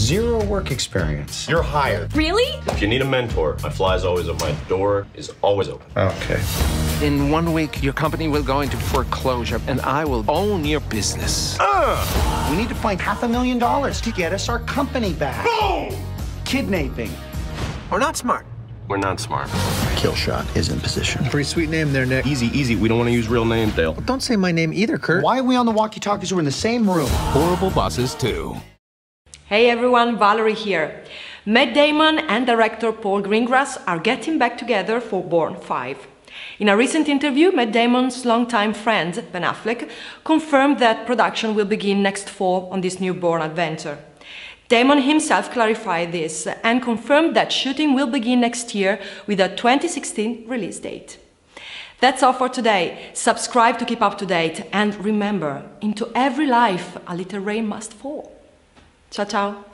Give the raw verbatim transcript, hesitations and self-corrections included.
zero work experience. You're hired. Really? If you need a mentor, my fly is always open. My door is always open. Okay. In one week, your company will go into foreclosure, and I will own your business. Uh, we need to find half a million dollars to get us our company back. Boom! Kidnapping. We're not smart. We're not smart. Kill shot is in position. Pretty sweet name there, Nick. Easy, easy. We don't want to use real names, Dale. Don't say my name either, Kurt. Why are we on the walkie-talkies? We're in the same room. Horrible Bosses two. Hey everyone, Valerie here. Matt Damon and director Paul Greengrass are getting back together for Bourne five. In a recent interview, Matt Damon's longtime friend, Ben Affleck, confirmed that production will begin next fall on this new Bourne adventure. Damon himself clarified this and confirmed that shooting will begin next year with a twenty sixteen release date. That's all for today. Subscribe to keep up to date, and remember, into every life a little rain must fall. Ciao ciao!